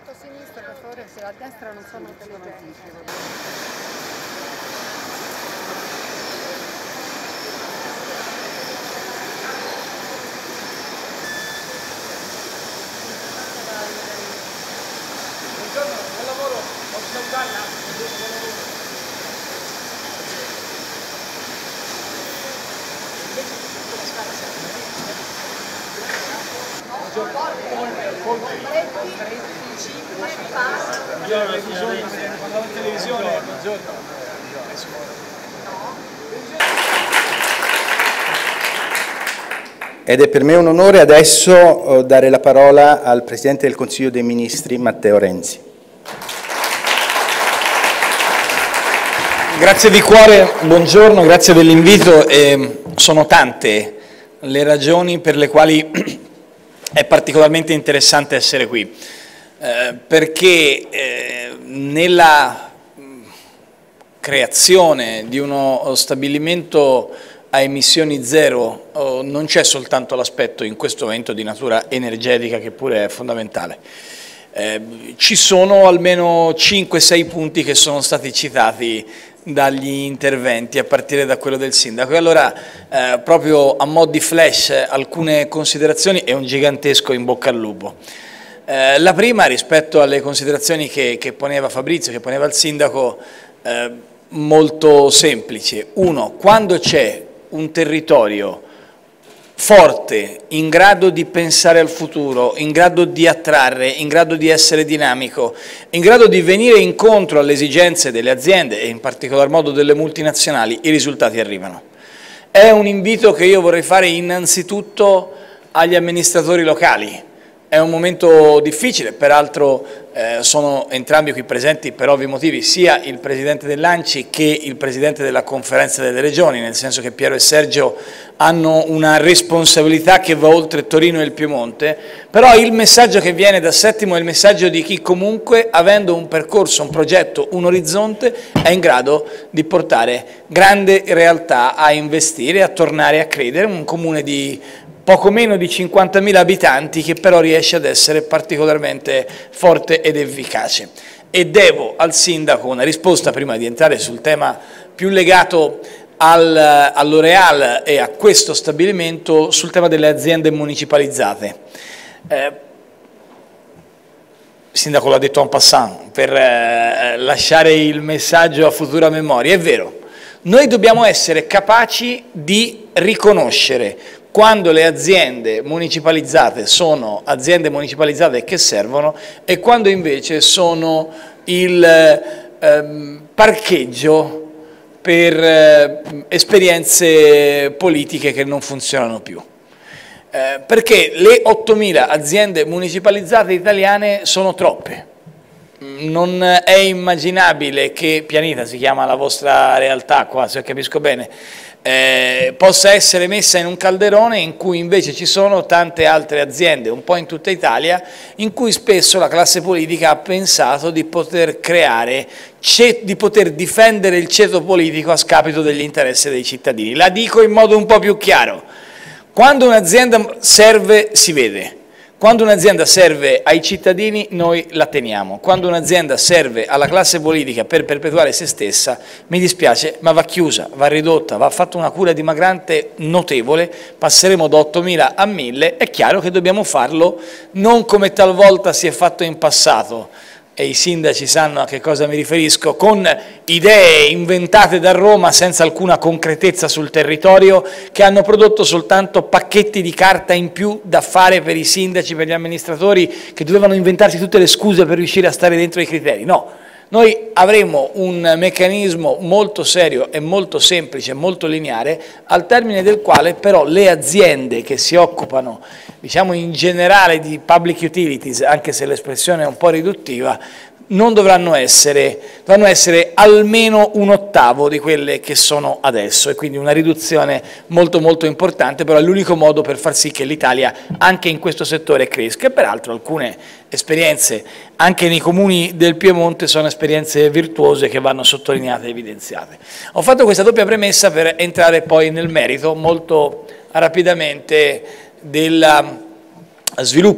lato sinistro, per favore, se a destra non sono intelligenti. Buongiorno, buon lavoro, posso salutarla? Buongiorno, televisione, buongiorno. Ed è per me un onore adesso dare la parola al Presidente del Consiglio dei Ministri, Matteo Renzi. Grazie di cuore, buongiorno, grazie dell'invito. Sono tante le ragioni per le quali è particolarmente interessante essere qui, perché nella creazione di uno stabilimento a emissioni zero non c'è soltanto l'aspetto in questo momento di natura energetica, che pure è fondamentale. Ci sono almeno 5-6 punti che sono stati citati dagli interventi, a partire da quello del sindaco. E allora, proprio a mo' di flash, alcune considerazioni e un gigantesco in bocca al lupo. La prima, rispetto alle considerazioni che poneva Fabrizio, che poneva il sindaco, molto semplice. Uno, quando c'è un territorio forte, in grado di pensare al futuro, in grado di attrarre, in grado di essere dinamico, in grado di venire incontro alle esigenze delle aziende e in particolar modo delle multinazionali, i risultati arrivano. È un invito che io vorrei fare innanzitutto agli amministratori locali. È un momento difficile, peraltro sono entrambi qui presenti per ovvi motivi, sia il Presidente dell'ANCI che il Presidente della Conferenza delle Regioni, nel senso che Piero e Sergio hanno una responsabilità che va oltre Torino e il Piemonte, però il messaggio che viene da Settimo è il messaggio di chi comunque, avendo un percorso, un progetto, un orizzonte, è in grado di portare grande realtà a investire, a tornare a credere, un comune di poco meno di 50.000 abitanti che però riesce ad essere particolarmente forte ed efficace. E devo al sindaco una risposta, prima di entrare sul tema più legato all'Oreal e a questo stabilimento, sul tema delle aziende municipalizzate. Il sindaco l'ha detto en passant, per lasciare il messaggio a futura memoria. È vero, noi dobbiamo essere capaci di riconoscere quando le aziende municipalizzate sono aziende municipalizzate che servono e quando invece sono il parcheggio per esperienze politiche che non funzionano più. Perché le 8.000 aziende municipalizzate italiane sono troppe. Non è immaginabile che, Pianita si chiama la vostra realtà qua, se capisco bene, possa essere messa in un calderone in cui invece ci sono tante altre aziende, un po' in tutta Italia, in cui spesso la classe politica ha pensato di poter creare, di poter difendere il ceto politico a scapito degli interessi dei cittadini. La dico in modo un po' più chiaro: quando un'azienda serve si vede. Quando un'azienda serve ai cittadini noi la teniamo, quando un'azienda serve alla classe politica per perpetuare se stessa, mi dispiace, ma va chiusa, va ridotta, va fatta una cura dimagrante notevole, passeremo da 8.000 a 1.000, è chiaro che dobbiamo farlo non come talvolta si è fatto in passato, e i sindaci sanno a che cosa mi riferisco, con idee inventate da Roma senza alcuna concretezza sul territorio, che hanno prodotto soltanto pacchetti di carta in più da fare per i sindaci, per gli amministratori, che dovevano inventarsi tutte le scuse per riuscire a stare dentro i criteri. No, noi avremo un meccanismo molto serio e molto semplice, molto lineare, al termine del quale però le aziende che si occupano, diciamo in generale, di public utilities, anche se l'espressione è un po' riduttiva, non dovranno essere almeno un ottavo di quelle che sono adesso, e quindi una riduzione molto molto importante, però è l'unico modo per far sì che l'Italia anche in questo settore cresca. E peraltro alcune esperienze anche nei comuni del Piemonte sono esperienze virtuose che vanno sottolineate e evidenziate. Ho fatto questa doppia premessa per entrare poi nel merito molto rapidamente del sviluppo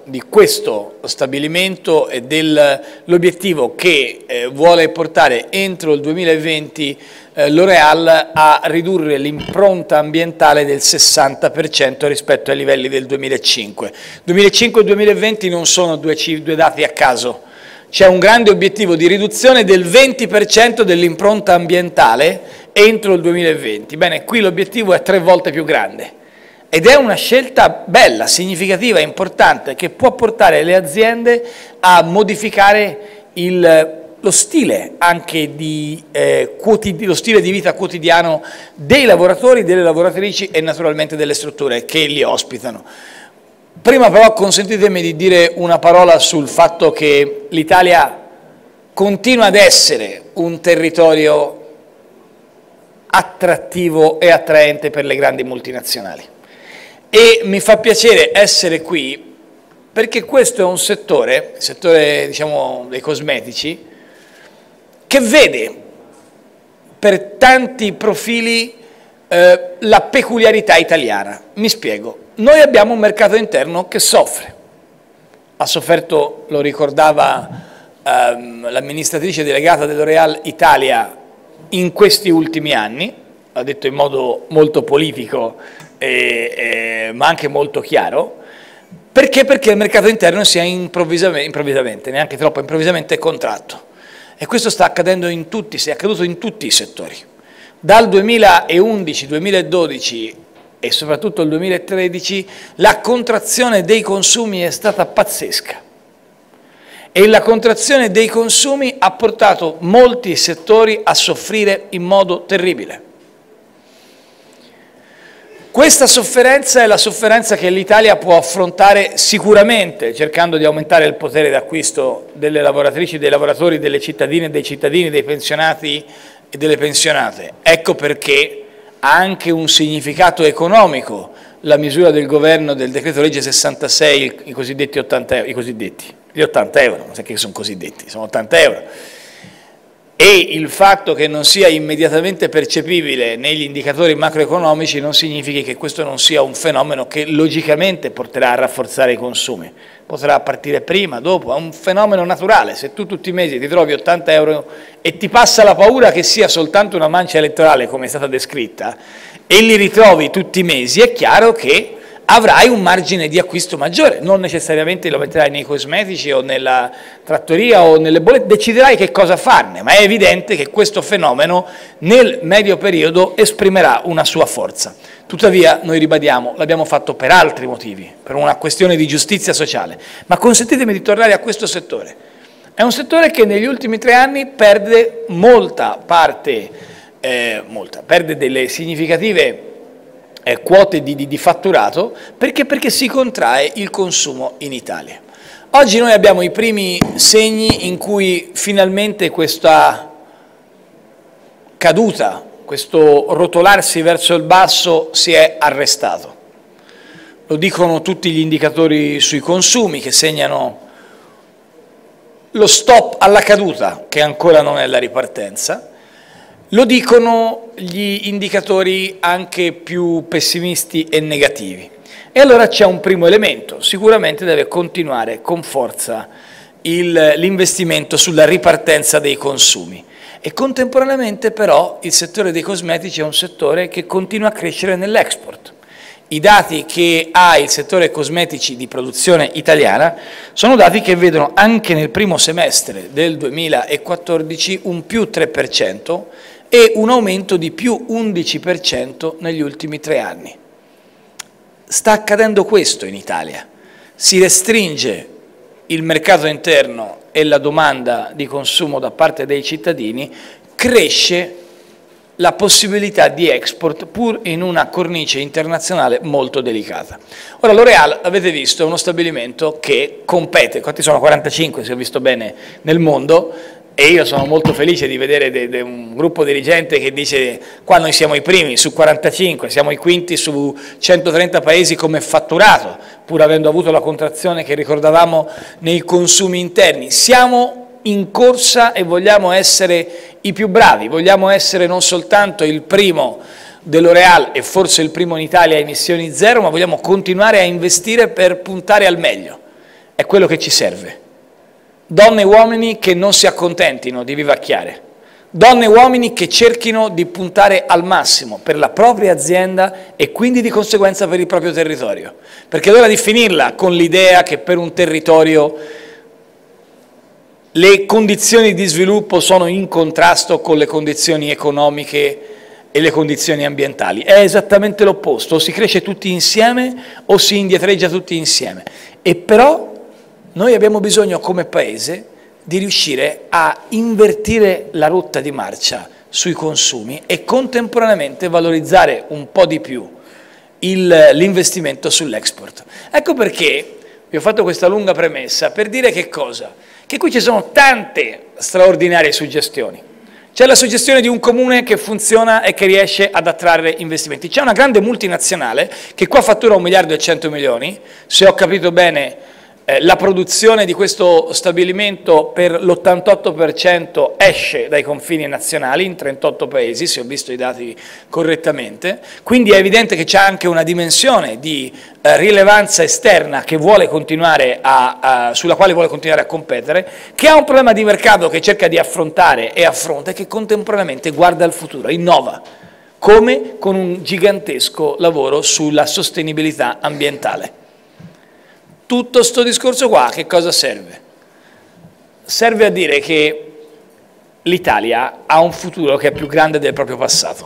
di questo stabilimento e dell'obiettivo che vuole portare entro il 2020 L'Oréal a ridurre l'impronta ambientale del 60% rispetto ai livelli del 2005. 2005 e 2020 non sono due dati a caso, c'è un grande obiettivo di riduzione del 20% dell'impronta ambientale entro il 2020. Bene, qui l'obiettivo è 3 volte più grande. Ed è una scelta bella, significativa, importante, che può portare le aziende a modificare lo stile anche lo stile di vita quotidiano dei lavoratori, delle lavoratrici e naturalmente delle strutture che li ospitano. Prima però consentitemi di dire una parola sul fatto che l'Italia continua ad essere un territorio attrattivo e attraente per le grandi multinazionali. E mi fa piacere essere qui perché questo è un settore, il settore diciamo, dei cosmetici, che vede per tanti profili la peculiarità italiana. Mi spiego. Noi abbiamo un mercato interno che soffre. Ha sofferto, lo ricordava l'amministratrice delegata dell'Oréal Italia in questi ultimi anni, l'ha detto in modo molto politico, ma anche molto chiaro. Perché? Perché il mercato interno si è improvvisamente, neanche troppo improvvisamente, contratto. E questo sta accadendo è accaduto in tutti i settori. Dal 2011-2012 e soprattutto il 2013 la contrazione dei consumi è stata pazzesca. E la contrazione dei consumi ha portato molti settori a soffrire in modo terribile. Questa sofferenza è la sofferenza che l'Italia può affrontare sicuramente, cercando di aumentare il potere d'acquisto delle lavoratrici, dei lavoratori, delle cittadine e dei cittadini, dei pensionati e delle pensionate. Ecco perché ha anche un significato economico la misura del governo del decreto legge 66, i cosiddetti 80 euro, gli 80 euro, non so che sono cosiddetti, sono 80 euro. E il fatto che non sia immediatamente percepibile negli indicatori macroeconomici non significa che questo non sia un fenomeno che logicamente porterà a rafforzare i consumi. Potrà partire prima, dopo, è un fenomeno naturale. Se tu tutti i mesi ti trovi 80 euro e ti passa la paura che sia soltanto una mancia elettorale, come è stata descritta, e li ritrovi tutti i mesi, è chiaro che avrai un margine di acquisto maggiore, non necessariamente lo metterai nei cosmetici o nella trattoria o nelle bollette, deciderai che cosa farne, ma è evidente che questo fenomeno nel medio periodo esprimerà una sua forza. Tuttavia, noi ribadiamo, l'abbiamo fatto per altri motivi, per una questione di giustizia sociale, ma consentitemi di tornare a questo settore. È un settore che negli ultimi 3 anni perde perde delle significative quote di fatturato, perché si contrae il consumo in Italia. Oggi noi abbiamo i primi segni in cui finalmente questa caduta, questo rotolarsi verso il basso si è arrestato. Lo dicono tutti gli indicatori sui consumi che segnano lo stop alla caduta, che ancora non è la ripartenza. Lo dicono gli indicatori anche più pessimisti e negativi. E allora c'è un primo elemento, sicuramente deve continuare con forza l'investimento sulla ripartenza dei consumi. E contemporaneamente però il settore dei cosmetici è un settore che continua a crescere nell'export. I dati che ha il settore cosmetici di produzione italiana sono dati che vedono anche nel primo semestre del 2014 un più 3%, e un aumento di più 11% negli ultimi 3 anni. Sta accadendo questo in Italia. Si restringe il mercato interno e la domanda di consumo da parte dei cittadini, cresce la possibilità di export pur in una cornice internazionale molto delicata. Ora L'Oréal, avete visto, è uno stabilimento che compete, quanti sono? 45 se ho visto bene nel mondo, e io sono molto felice di vedere un gruppo dirigente che dice qua noi siamo i primi su 45, siamo i quinti su 130 paesi come fatturato, pur avendo avuto la contrazione che ricordavamo nei consumi interni. Siamo in corsa e vogliamo essere i più bravi, vogliamo essere non soltanto il primo dell'Oréal e forse il primo in Italia a emissioni zero, ma vogliamo continuare a investire per puntare al meglio. è quello che ci serve. Donne e uomini che non si accontentino di vivacchiare, donne e uomini che cerchino di puntare al massimo per la propria azienda e quindi di conseguenza per il proprio territorio. Perché è ora di finirla con l'idea che per un territorio le condizioni di sviluppo sono in contrasto con le condizioni economiche e le condizioni ambientali. È esattamente l'opposto, o si cresce tutti insieme o si indietreggia tutti insieme. E però noi abbiamo bisogno come Paese di riuscire a invertire la rotta di marcia sui consumi e contemporaneamente valorizzare un po' di più l'investimento sull'export. Ecco perché vi ho fatto questa lunga premessa per dire che cosa? Che qui ci sono tante straordinarie suggestioni. C'è la suggestione di un comune che funziona e che riesce ad attrarre investimenti. C'è una grande multinazionale che qua fattura 1.100 milioni, se ho capito bene. La produzione di questo stabilimento per l'88% esce dai confini nazionali in 38 paesi, se ho visto i dati correttamente, quindi è evidente che c'è anche una dimensione di rilevanza esterna che vuole continuare sulla quale vuole continuare a competere, che ha un problema di mercato che cerca di affrontare e affronta e che contemporaneamente guarda al futuro, innova, come con un gigantesco lavoro sulla sostenibilità ambientale. Tutto sto discorso qua a che cosa serve? Serve a dire che l'Italia ha un futuro che è più grande del proprio passato.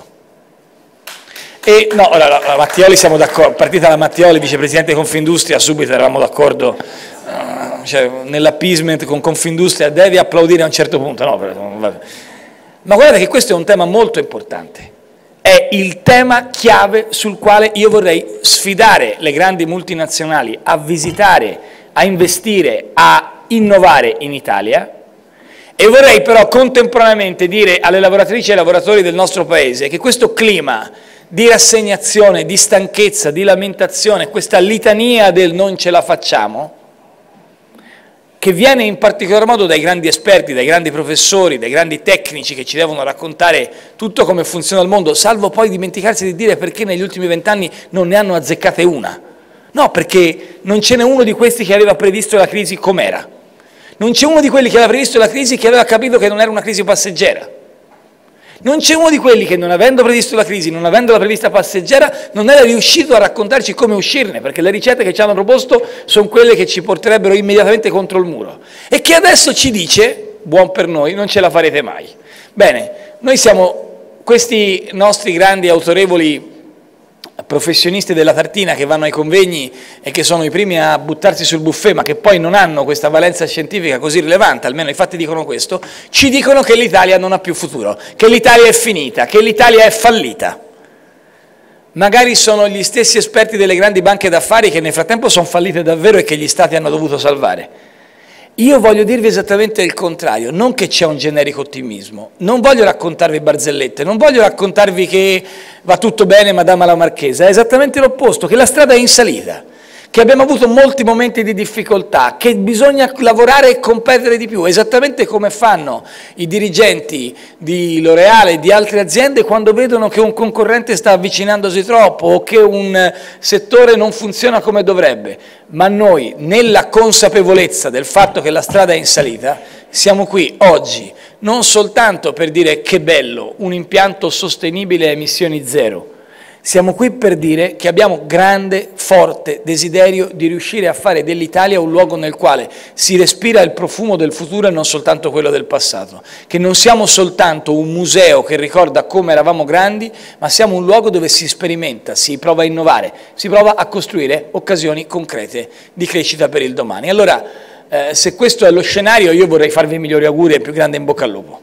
E no, ora la Mattioli siamo d'accordo, partita la Mattioli, vicepresidente di Confindustria, subito eravamo d'accordo, cioè, nell'appeasement con Confindustria devi applaudire a un certo punto, no, vabbè. Ma guardate che questo è un tema molto importante. È il tema chiave sul quale io vorrei sfidare le grandi multinazionali a visitare, a investire, a innovare in Italia e vorrei però contemporaneamente dire alle lavoratrici e ai lavoratori del nostro Paese che questo clima di rassegnazione, di stanchezza, di lamentazione, questa litania del non ce la facciamo, che viene in particolar modo dai grandi esperti, dai grandi professori, dai grandi tecnici che ci devono raccontare tutto come funziona il mondo, salvo poi dimenticarsi di dire perché negli ultimi 20 anni non ne hanno azzeccate una. No, perché non ce n'è uno di questi che aveva previsto la crisi com'era. Non c'è uno di quelli che aveva previsto la crisi che aveva capito che non era una crisi passeggera. Non c'è uno di quelli che non avendo previsto la crisi, non avendola prevista passeggera, non era riuscito a raccontarci come uscirne, perché le ricette che ci hanno proposto sono quelle che ci porterebbero immediatamente contro il muro. E che adesso ci dice, buon per noi, non ce la farete mai. Bene, noi siamo questi nostri grandi autorevoli professionisti della tartina che vanno ai convegni e che sono i primi a buttarsi sul buffet ma che poi non hanno questa valenza scientifica così rilevante, almeno i fatti dicono questo, ci dicono che l'Italia non ha più futuro, che l'Italia è finita, che l'Italia è fallita. Magari sono gli stessi esperti delle grandi banche d'affari che nel frattempo sono fallite davvero e che gli stati hanno dovuto salvare. Io voglio dirvi esattamente il contrario, non che c'è un generico ottimismo, non voglio raccontarvi barzellette, non voglio raccontarvi che va tutto bene Madama la Marchesa, è esattamente l'opposto, che la strada è in salita, che abbiamo avuto molti momenti di difficoltà, che bisogna lavorare e competere di più, esattamente come fanno i dirigenti di L'Oreal e di altre aziende quando vedono che un concorrente sta avvicinandosi troppo o che un settore non funziona come dovrebbe. Ma noi, nella consapevolezza del fatto che la strada è in salita, siamo qui oggi non soltanto per dire che bello, un impianto sostenibile a emissioni zero, siamo qui per dire che abbiamo grande, forte desiderio di riuscire a fare dell'Italia un luogo nel quale si respira il profumo del futuro e non soltanto quello del passato, che non siamo soltanto un museo che ricorda come eravamo grandi, ma siamo un luogo dove si sperimenta, si prova a innovare, si prova a costruire occasioni concrete di crescita per il domani. Allora, se questo è lo scenario, io vorrei farvi i migliori auguri e più grande in bocca al lupo.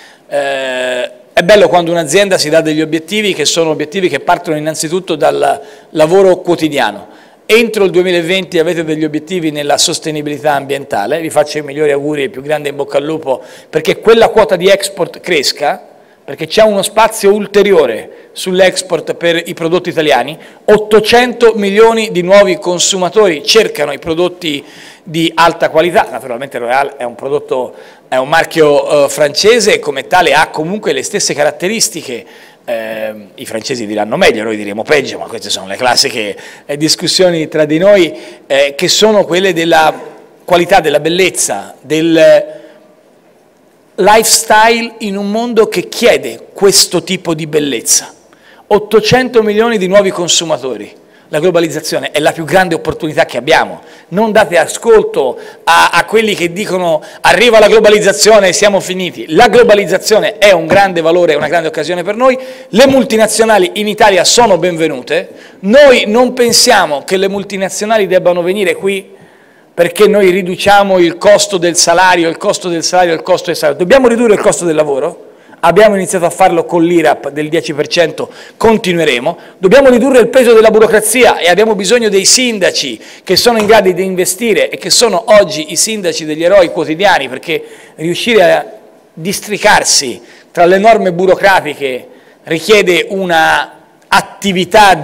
È bello quando un'azienda si dà degli obiettivi che sono obiettivi che partono innanzitutto dal lavoro quotidiano. Entro il 2020 avete degli obiettivi nella sostenibilità ambientale, vi faccio i migliori auguri e più grande in bocca al lupo perché quella quota di export cresca, perché c'è uno spazio ulteriore sull'export per i prodotti italiani, 800 milioni di nuovi consumatori cercano i prodotti di alta qualità, naturalmente L'Oréal è un prodotto, è un marchio francese e come tale ha comunque le stesse caratteristiche, i francesi diranno meglio, noi diremo peggio, ma queste sono le classiche discussioni tra di noi che sono quelle della qualità, della bellezza, del lifestyle in un mondo che chiede questo tipo di bellezza. 800 milioni di nuovi consumatori. La globalizzazione è la più grande opportunità che abbiamo. Non date ascolto a quelli che dicono arriva la globalizzazione e siamo finiti. La globalizzazione è un grande valore, è una grande occasione per noi. Le multinazionali in Italia sono benvenute. Noi non pensiamo che le multinazionali debbano venire qui perché noi riduciamo il costo del salario, il costo del salario, il costo del salario. Dobbiamo ridurre il costo del lavoro. Abbiamo iniziato a farlo con l'IRAP del 10%, continueremo. Dobbiamo ridurre il peso della burocrazia e abbiamo bisogno dei sindaci che sono in grado di investire e che sono oggi i sindaci degli eroi quotidiani, perché riuscire a districarsi tra le norme burocratiche richiede una attività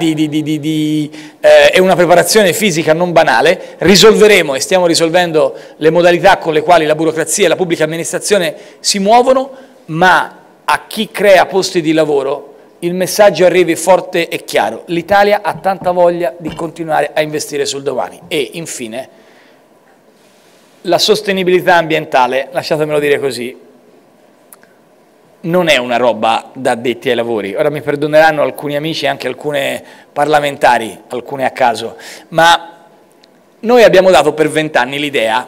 e una preparazione fisica non banale. Risolveremo e stiamo risolvendo le modalità con le quali la burocrazia e la pubblica amministrazione si muovono, ma a chi crea posti di lavoro il messaggio arrivi forte e chiaro. L'Italia ha tanta voglia di continuare a investire sul domani. E infine, la sostenibilità ambientale, lasciatemelo dire così, non è una roba da addetti ai lavori. Ora mi perdoneranno alcuni amici e anche alcune parlamentari, alcune a caso, ma noi abbiamo dato per 20 anni l'idea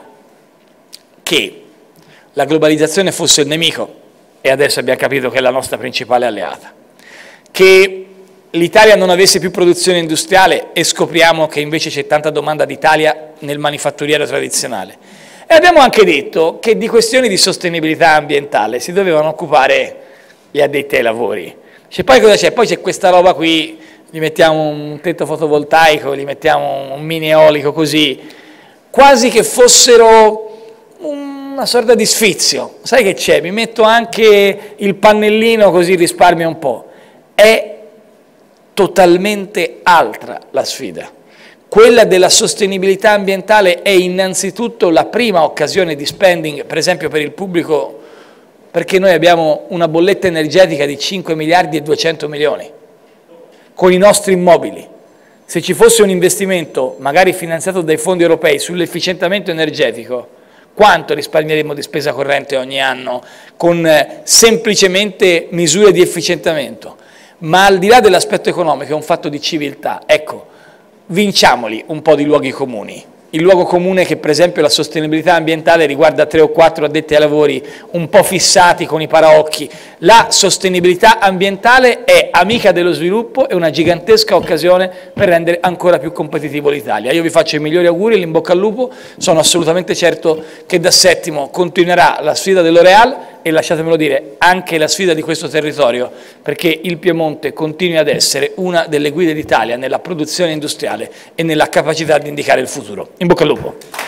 che la globalizzazione fosse il nemico, e adesso abbiamo capito che è la nostra principale alleata, che l'Italia non avesse più produzione industriale e scopriamo che invece c'è tanta domanda d'Italia nel manifatturiero tradizionale. E abbiamo anche detto che di questioni di sostenibilità ambientale si dovevano occupare gli addetti ai lavori. Poi cosa c'è? Poi c'è questa roba qui, gli mettiamo un tetto fotovoltaico, gli mettiamo un mini eolico così, quasi che fossero una sorta di sfizio. Sai che c'è? Mi metto anche il pannellino così risparmio un po'. È totalmente altra la sfida. Quella della sostenibilità ambientale è innanzitutto la prima occasione di spending, per esempio per il pubblico, perché noi abbiamo una bolletta energetica di 5 miliardi e 200 milioni con i nostri immobili. Se ci fosse un investimento, magari finanziato dai fondi europei, sull'efficientamento energetico, quanto risparmieremo di spesa corrente ogni anno con semplicemente misure di efficientamento? Ma al di là dell'aspetto economico è un fatto di civiltà. Ecco, vinciamoli un po' di luoghi comuni. Il luogo comune che per esempio la sostenibilità ambientale riguarda 3 o 4 addetti ai lavori un po' fissati con i paraocchi. La sostenibilità ambientale è amica dello sviluppo e una gigantesca occasione per rendere ancora più competitivo l'Italia. Io vi faccio i migliori auguri, l'in bocca al lupo, sono assolutamente certo che da Settimo continuerà la sfida dell'Oreal e, lasciatemelo dire, anche la sfida di questo territorio, perché il Piemonte continui ad essere una delle guide d'Italia nella produzione industriale e nella capacità di indicare il futuro. In bocca al lupo.